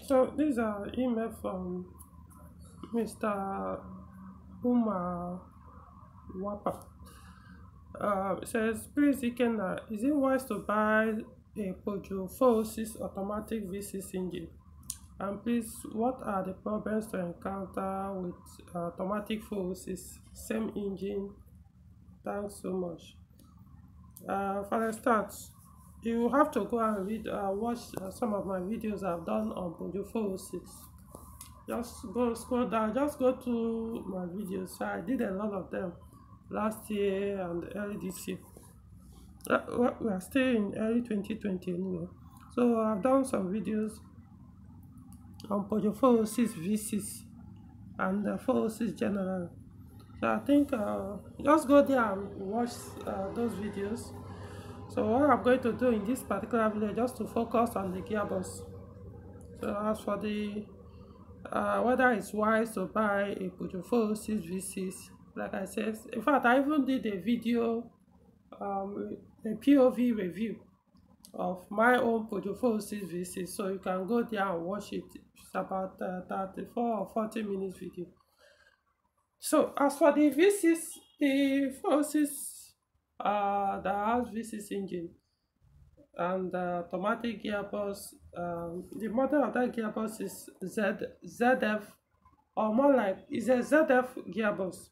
So these are email from Mr. Umar Wapa. It says, please Ikenna, is it wise to buy a Peugeot 406 automatic V6 engine? And please, what are the problems to encounter with automatic 406 same engine? Thanks so much. For the start, you have to go and watch some of my videos I've done on Peugeot 406. Just go scroll down, just go to my videos. I did a lot of them last year and early this year. We are still in early 2020 anyway. So I've done some videos on Peugeot 406 V6 and 406 General. So I think just go there and watch those videos. So what I'm going to do in this particular video, just to focus on the gearbox. So as for the whether it's wise to buy a Peugeot 406 V6, like I said, in fact I even did a video, a POV review of my own Peugeot 406 V6, so you can go there and watch it. It's about 34 or 40 minutes video. So as for the V6, the 406 that has V6 engine and automatic gearbox, the model of that gearbox is ZF, or more like it's a ZF gearbox.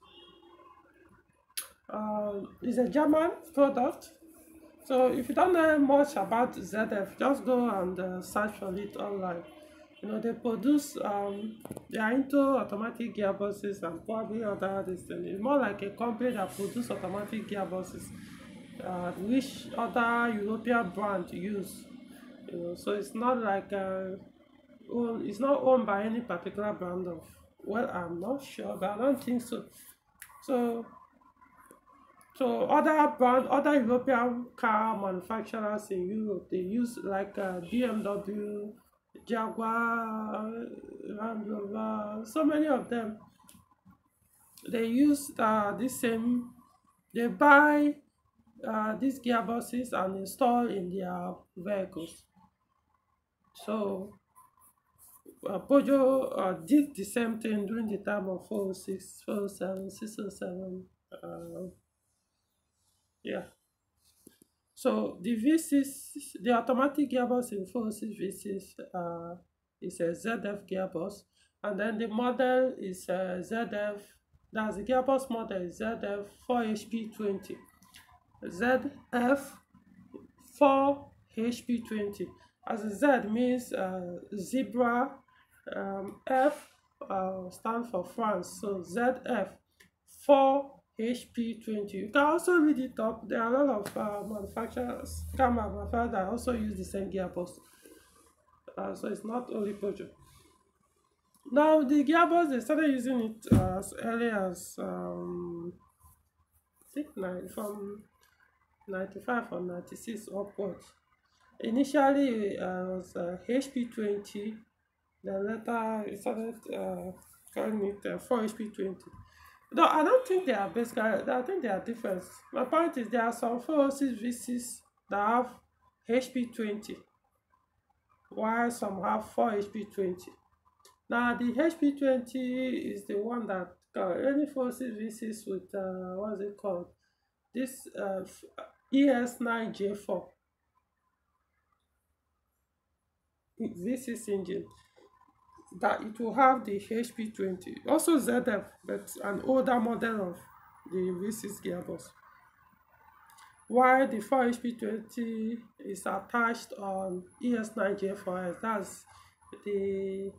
It's a German product. So if you don't know much about ZF, just go and search for it online. You know, they produce, they are into automatic gearboxes and probably other things. It's more like a company that produces automatic gearboxes, which other European brand use. You know, so it's not like it's not owned by any particular brand of. Well, I'm not sure, but I don't think so. So other European car manufacturers in Europe, they use like BMW, Jaguar, Land Rover, so many of them. They use this same. They buy these gearboxes and install in their vehicles. So Peugeot did the same thing during the time of 406, 407, 607. Yeah. So the V6, the automatic gearbox in 406 V6 is a ZF gearbox, and then the model is ZF. That's the gearbox model is ZF 4HP20. ZF 4HP20. As a Z means zebra, F stands for France, so ZF 4HP20. You can also read it up. There are a lot of car manufacturers that also use the same gearbox. So it's not only Peugeot. Now the gearbox, they started using it as early as I think from 95 or 96 upwards. Initially it was HP20, then later it started calling it 4HP20. No, I don't think they are basically, I think they are different. My point is there are some 406 V6 that have HP20, while some have 4HP20. Now the HP20 is the one that any 406 V6 with what's it called? This ES9J4 V6 engine, that it will have the HP20, also ZF, but an older model of the V6 gearbox, while the 4HP20 is attached on ES9J4S. That's the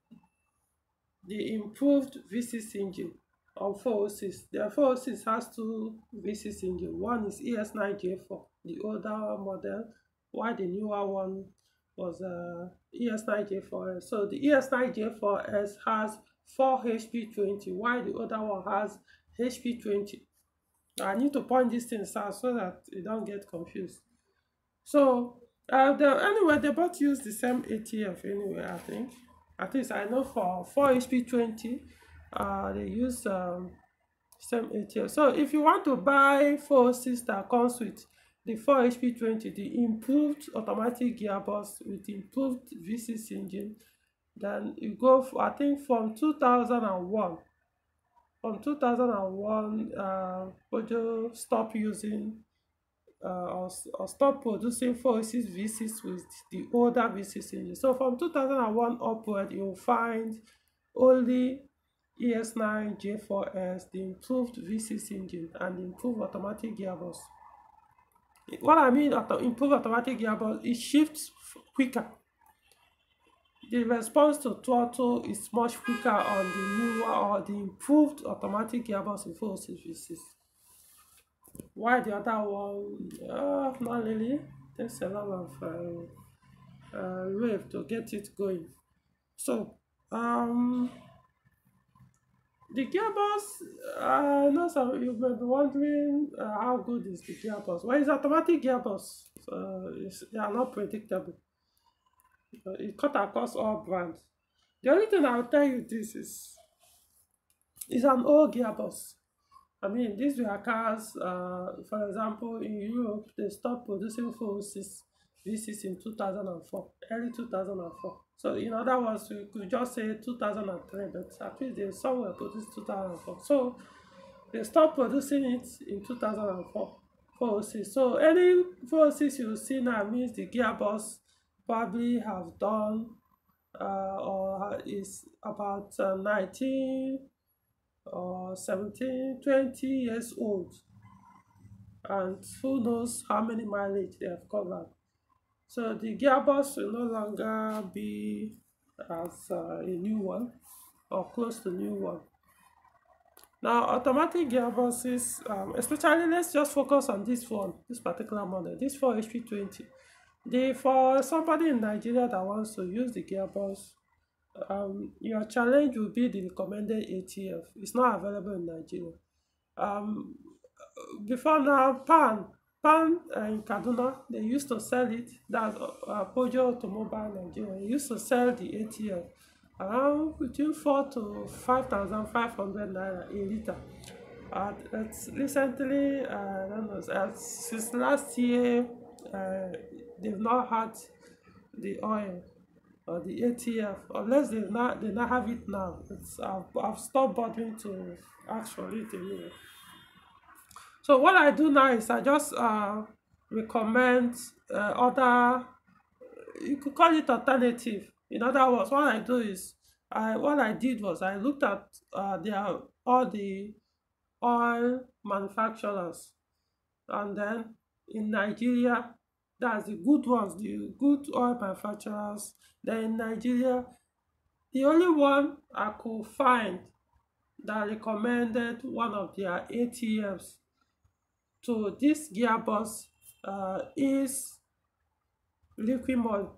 improved V6 engine on 406. The 406 has two V6 engines. One is ES9J4, the older model, while the newer one was ES9J4S. So the ES9J4S has 4 HP20, while the other one has HP20. I need to point these things out so that you don't get confused. So anyway, they both use the same ATF anyway, I think. At least I know for 4 HP20, they use same ATF. So if you want to buy 406 that comes with the 4HP20, the improved automatic gearbox with improved V6 engine, Then you go for, I think from 2001. From 2001, Peugeot stopped using or stop producing 486 V6 with the older V6 engine. So from 2001 upward, you'll find only ES9 J4S, the improved V6 engine, and the improved automatic gearbox. What I mean improved automatic gearbox, it shifts quicker. The response to throttle is much quicker on the newer or the improved automatic gearbox in 486 V6. Why the other one? Not really. Takes a lot of wave to get it going. So, the gearbox, I know some you may be wondering how good is the gearbox. Well, it's automatic gearbox, so they are not predictable. It cut across all brands. The only thing I'll tell you this is it's an old gearbox. I mean, these were cars, for example, in Europe, they stopped producing 406 V6 in 2004, early 2004. So, in other words, we could just say 2003, but at least they somewhere produced 2004. So, they stopped producing it in 2004, 406. So, any 406 you see now means the gearbox probably have done or is about 19 or 17, 20 years old, and who knows how many mileage they have covered. So the gearbox will no longer be as a new one or close to new one. Now automatic gearboxes, especially let's just focus on this one, this particular model, this 4HP20. For somebody in Nigeria that wants to use the gearbox, your challenge will be the recommended ATF. It's not available in Nigeria. Before now, Pan in Kaduna, they used to sell it. That's Peugeot Automobile Nigeria. They used to sell the ATF around between 4 to 5,500 naira a liter. It's recently, I don't know, since last year, they've not had the oil or the ATF, unless they not have it now. I've stopped bothering to ask for it anyway. So what I do now is I just recommend other, you could call it alternative. In other words, what I do is what I did was I looked at all the oil manufacturers, and then in Nigeria, that's the good ones, the good oil manufacturers. Then in Nigeria, the only one I could find that recommended one of their ATFs to this gearbox is Liquimol.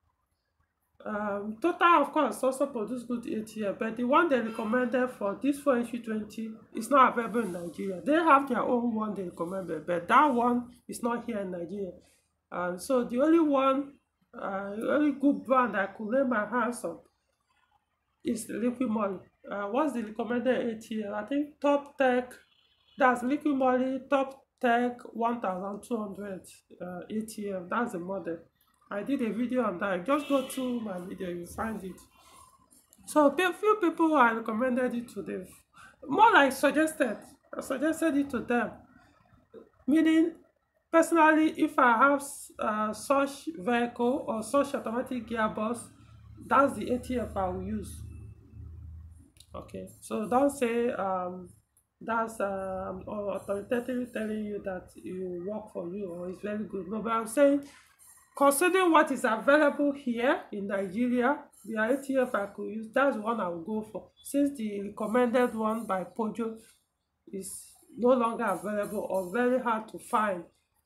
Total, of course, also produce good ATF, but the one they recommended for this 4HP20 is not available in Nigeria. They have their own one they recommended, but that one is not here in Nigeria. So the only one, the only good brand I could lay my hands on is Liquimol. What's the recommended ATF? I think Top Tech, that's Liquimol Top Tech 1200 ATF. That's the model. I did a video on that. Just go to my video, you find it. So a few people I recommended it to them, more like suggested. I suggested it to them, meaning personally, if I have such vehicle or such automatic gearbox, that's the ATF I will use. Okay, so don't say that's authoritatively telling you that it will work for you or it's very good. No, but I'm saying, considering what is available here in Nigeria, the ATF I could use, that's the one I will go for. Since the recommended one by Peugeot is no longer available or very hard to find,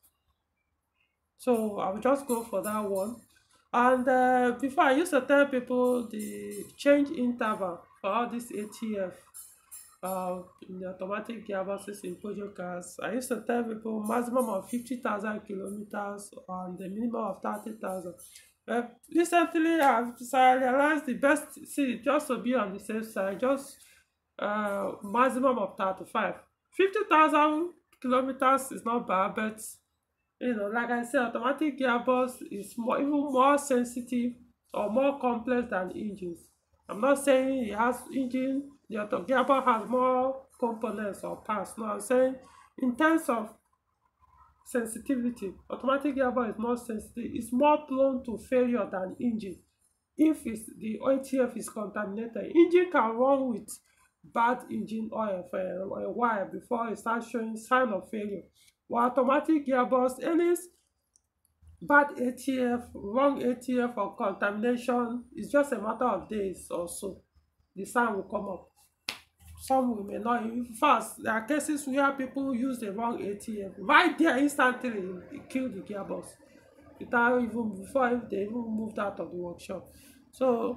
so I will just go for that one. And before, I used to tell people the change interval for all this ATF in the automatic gearboxes in Peugeot cars. I used to tell people maximum of 50,000 kilometers and the minimum of 30,000. Recently, I realized the best, see, just to be on the safe side, just maximum of 35. 50,000 kilometers is not bad, but you know, like I said, automatic gearbox is even more sensitive or more complex than engines. I'm not saying it has engine, the gearbox has more components or parts. No, I'm saying in terms of sensitivity, automatic gearbox is more sensitive, it's more prone to failure than engine. If the ATF is contaminated, engine can run with bad engine oil for a while before it starts showing sign of failure. While automatic gearbox, any bad ATF, wrong ATF or contamination is just a matter of days or so. The sign will come up. Some will may not. In fact, there are cases where people use the wrong ATF. Right there, instantly, it killed the gearbox without even before they even moved out of the workshop. So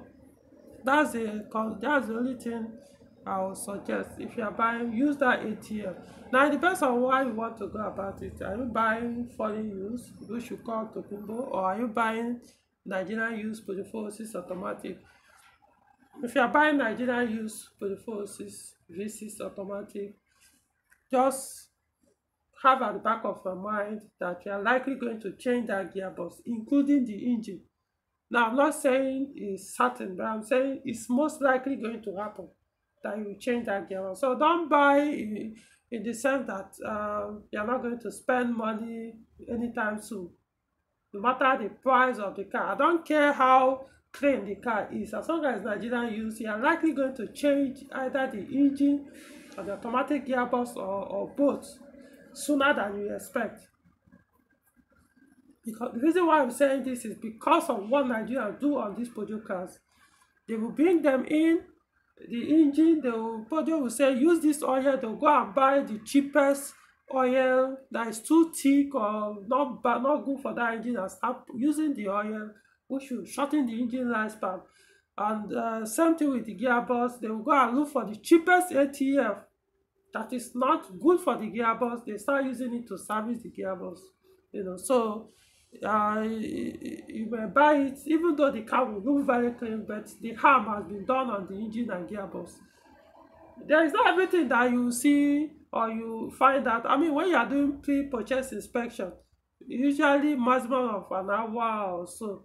that's the only thing I would suggest. If you are buying, use that ATF. Now it depends on why you want to go about it. Are you buying foreign use, which you call Tokumbo, or are you buying Nigerian use polyphosis automatic? If you are buying Nigerian use polyphosis V6 automatic, just have at the back of your mind that you are likely going to change that gearbox, including the engine. Now, I'm not saying it's certain, but I'm saying it's most likely going to happen that you change that gearbox. So don't buy in the sense that you're not going to spend money anytime soon, no matter the price of the car. I don't care how clean the car is. As long as Nigerian use, you are likely going to change either the engine or the automatic gearbox or both sooner than you expect. Because the reason why I'm saying this is because of what Nigerians do on these Peugeot cars. They will bring them in, the engine, Peugeot will say, use this oil. They'll go and buy the cheapest oil that is too thick or not good for that engine, and start using the oil, which will shorten the engine lifespan. And same thing with the gearbox. They will go and look for the cheapest ATF that is not good for the gearbox. They start using it to service the gearbox. So you may buy it even though the car will look very clean, but the harm has been done on the engine and gearbox. There is not everything that you see or you find out. I mean, when you are doing pre-purchase inspection, usually maximum of an hour or so.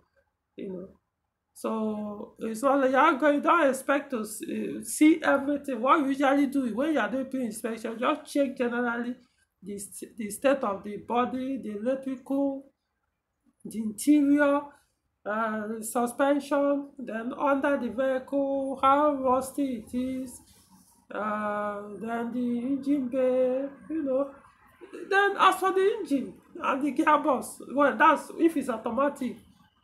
So it's not like you don't expect to see everything. What you usually do is when you are doing pre-inspection, just check generally the state of the body, the electrical, the interior, suspension, then under the vehicle, how rusty it is, then the engine bay, Then as for the engine and the gearbox, well, that's if it's automatic.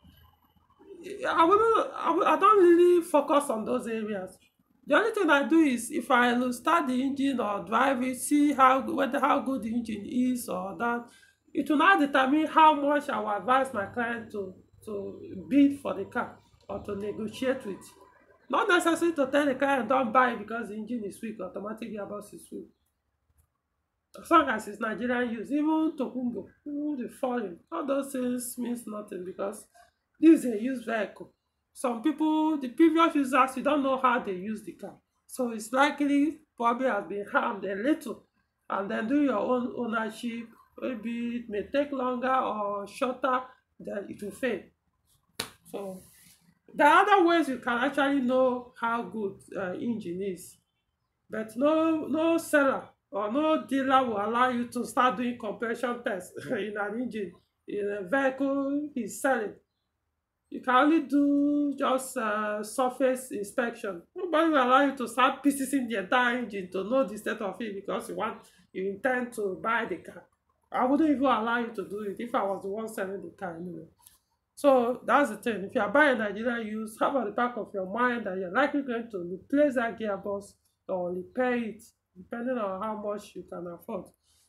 I don't really focus on those areas. The only thing I do is if I will start the engine or drive it, see how good the engine is or that, it will now determine how much I will advise my client to bid for the car or to negotiate with. Not necessary to tell the client don't buy it because the engine is weak, automatic gearbox is weak. As long as it's Nigerian use, even Tokumbo, even the foreign, all those things means nothing because this is a used vehicle. Some people, the previous users, you don't know how they use the car. So it's likely probably has been harmed a little. And then do your own ownership. Maybe it may take longer or shorter, then it will fail. So there are other ways you can actually know how good engine is. But no seller or no dealer will allow you to start doing compression tests in an engine, in a vehicle he's selling. You can only do just surface inspection. Nobody will allow you to start piecing the entire engine to know the state of it because you intend to buy the car. I wouldn't even allow you to do it if I was the one selling the car anyway. So that's the thing. If you are buying Nigerian use, have at the back of your mind that you're likely going to replace that gearbox or repair it, depending on how much you can afford.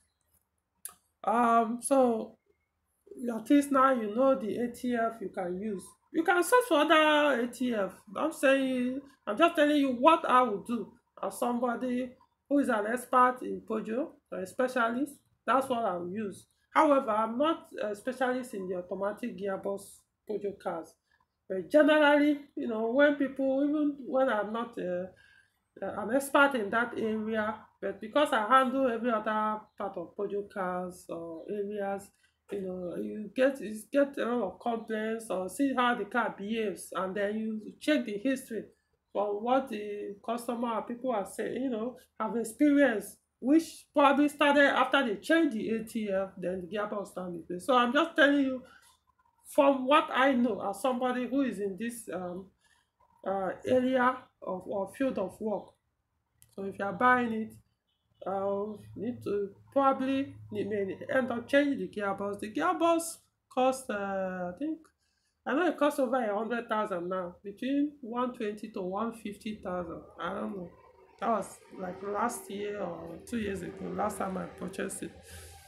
So at least now you know the ATF you can use. You can search for other ATF. I'm just telling you what I would do as somebody who is an expert in Peugeot, a specialist. That's what I will use. However, I'm not a specialist in the automatic gearbox Peugeot cars. But generally, even when I'm not an expert in that area, but because I handle every other part of Peugeot cars or areas, You know, you get a lot of complaints or see how the car behaves, and then you check the history from what the customer or people are saying, have experienced, which probably started after they changed the ATF, then the gearbox started. So I'm just telling you from what I know as somebody who is in this area of or field of work. So if you are buying it, need to probably may end up changing the gearbox. The gearbox cost, I know it costs over 100,000 now, between 120 to 150,000. I don't know. That was like last year or 2 years ago. Last time I purchased it.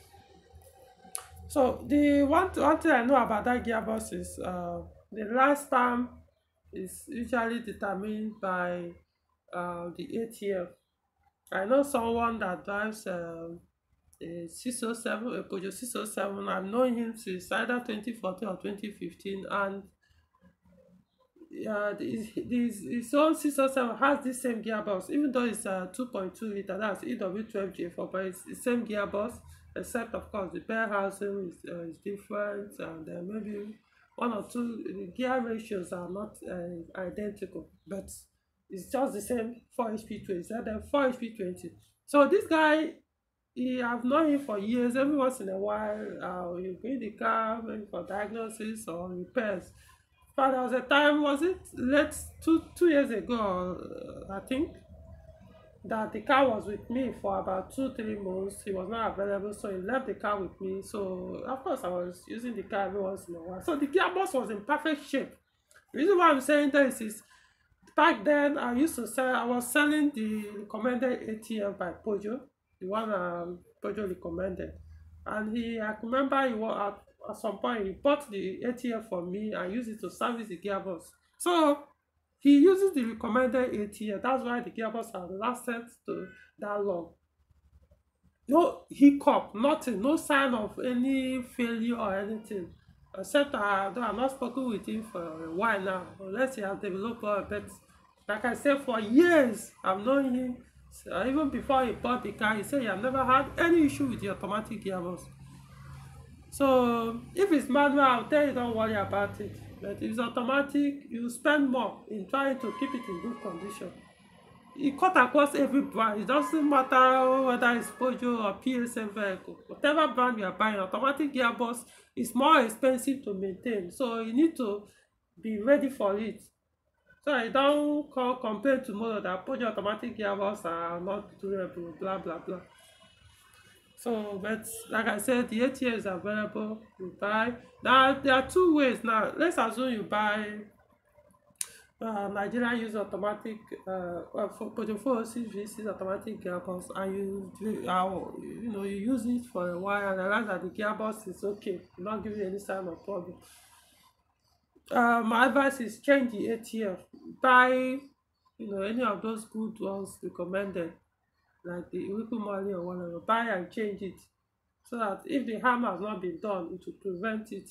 So the one thing I know about that gearbox is the lifespan is usually determined by the ATF. I know someone that drives a 607, a Peugeot 607. I've known him since either 2014 or 2015, and his own 607 has the same gearbox, even though it's a 2.2 liter, that's EW12J4, but it's the same gearbox, except of course the bell housing is different, and maybe one or two the gear ratios are not identical, but it's just the same 4 HP20, then 4 HP20. So this guy, I've known him for years. Every once in a while, he'll bring the car maybe for diagnosis or repairs. But there was a time, was it late 2 years ago, I think, that the car was with me for about 2 3 months. He was not available, so he left the car with me. So of course I was using the car every once in a while. So the gearbox was in perfect shape. The reason why I'm saying this is back then I was selling the recommended ATF by Peugeot, the one Peugeot recommended. And I remember at some point he bought the ATF for me and used it to service the gearbox. So he uses the recommended ATF. That's why the gearbox has lasted to that long. No hiccup, nothing, no sign of any failure or anything. Except though I've not spoken with him for a while now, unless he has developed a bit. Like I said, for years I've known him. So even before he bought the car, he said he have never had any issue with the automatic gearbox. So if it's manual, I'll tell you don't worry about it. But if it's automatic, you spend more in trying to keep it in good condition. It cut across every brand. It doesn't matter whether it's Peugeot or PSM vehicle. Whatever brand you are buying, automatic gearbox is more expensive to maintain. So you need to be ready for it. So I don't complain tomorrow that Peugeot automatic gearbox are not durable, blah blah blah. So, but like I said, the ATF is available. You buy. Now there are two ways. Now let's assume you buy Nigerian use automatic for the 406 V6 automatic gearbox, and you use it for a while and realize that the gearbox is okay, not giving any sign of problem. My advice is change the ATF. Buy any of those good ones recommended, like the Whipple Molly or whatever. Buy and change it, so that if the harm has not been done, it will prevent it.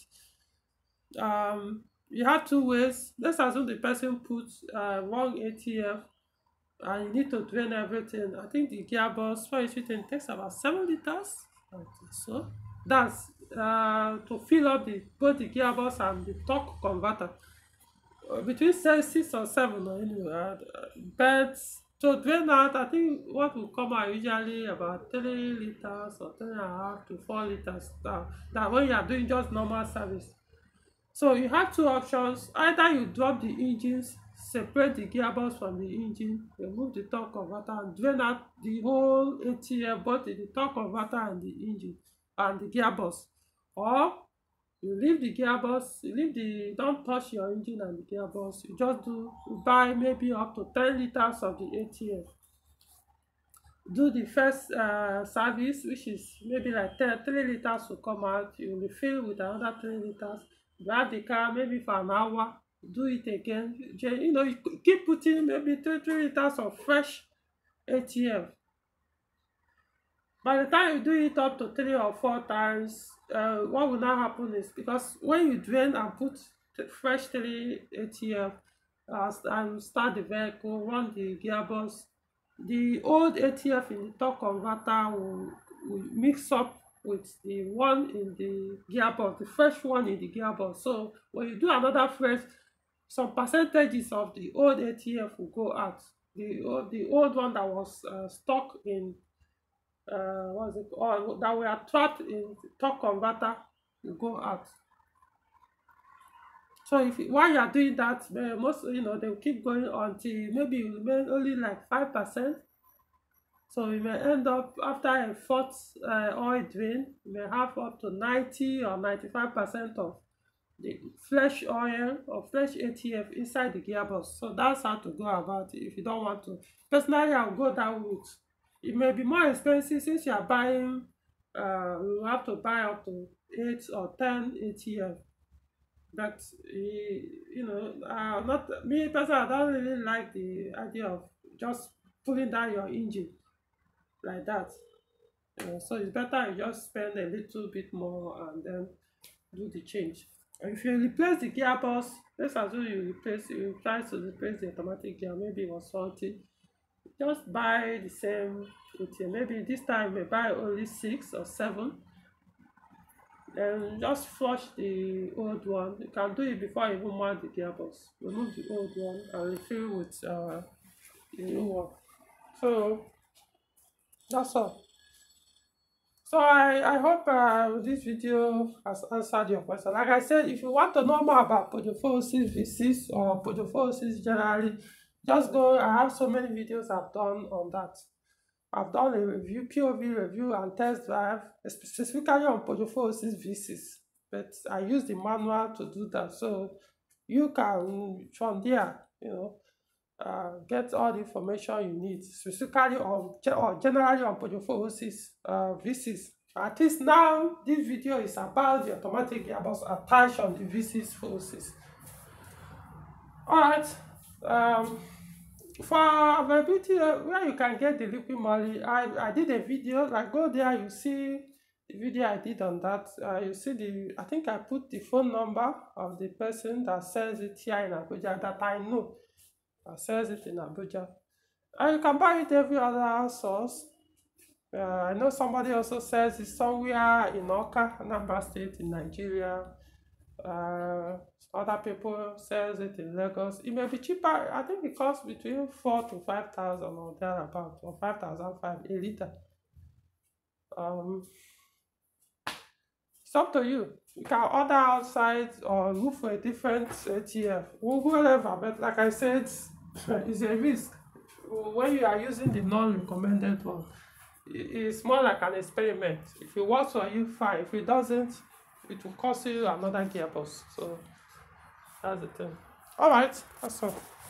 You have two ways. Let's assume the person puts wrong ATF and you need to drain everything. I think the gearbox for it takes about 7 liters. I think so. That's to fill up both the gearbox and the torque converter. Between 6 or 7 or anyway. But to drain out, I think what will come out usually about 3 liters or 3.5 to 4 liters. That when you are doing just normal service. So you have two options. Either you drop the engines, separate the gearbox from the engine, remove the torque converter and drain out the whole ATF, both the torque converter and the engine and the gearbox. Or you leave the gearbox, don't touch your engine and the gearbox. You buy maybe up to 10 liters of the ATF. Do the first service, which is maybe like 3 liters will come out. You refill with another 3 liters. Drive the car maybe for an hour, do it again. You keep putting maybe 3 liters of fresh ATF. By the time you do it up to 3 or 4 times, what will now happen is, because when you drain and put fresh 3 ATF and start the vehicle, run the gearbox, the old ATF in the torque converter will mix up with the one in the gearbox, the fresh one in the gearbox. So when you do another fresh, some percentages of the old ATF will go out. The old one that was stuck in what's it called, or that were trapped in torque converter will go out. So if while you are doing that, most they will keep going until maybe you remain only like 5%. So you may end up after a fourth oil drain, you may have up to 90 or 95% of the fresh oil or fresh ATF inside the gearbox. So that's how to go about it if you don't want to. Personally, I'll go that route. It may be more expensive since you are buying, you have to buy up to 8 or 10 ATF. But not me personally, I don't really like the idea of just pulling down your engine like that. So it's better you just spend a little bit more and then do the change. And if you replace the gearbox, let's assume you try to replace the automatic gear, maybe it was faulty. Just buy the same ATM. Maybe this time you buy only 6 or 7. Then just flush the old one. You can do it before you even mount the gearbox. Remove the old one and refill with the new one. So that's all. So I hope this video has answered your question. Like I said, if you want to know more about Peugeot 406 V6 or Peugeot 406 generally, just go. I have so many videos I've done on that. I've done a review, POV review and test drive, specifically on Peugeot 406 V6. But I use the manual to do that. So you can, from there, get all the information you need, specifically on or generally on Peugeot 406 V6. At least now, this video is about the automatic gearbox attached on the V6 406. Alright, for availability, where you can get the liquid moly, I did a video. Like, go there, you see the video I did on that. You see I think I put the phone number of the person that sells it here in Abuja, that I know sells it in Abuja. And you can buy it every other source. I know somebody also sells it somewhere in Oka, Anambra State in Nigeria. Other people sells it in Lagos. It may be cheaper. I think it costs between 4,000 to 5,000 or thereabout, or 5,500 a liter. It's up to you. You can order outside or look for a different ATF, whatever. But like I said, it's a risk. When you are using the non-recommended one, it's more like an experiment. If it works for you, fine. If it doesn't, it will cost you another gearbox. So that's the thing. All right, that's all.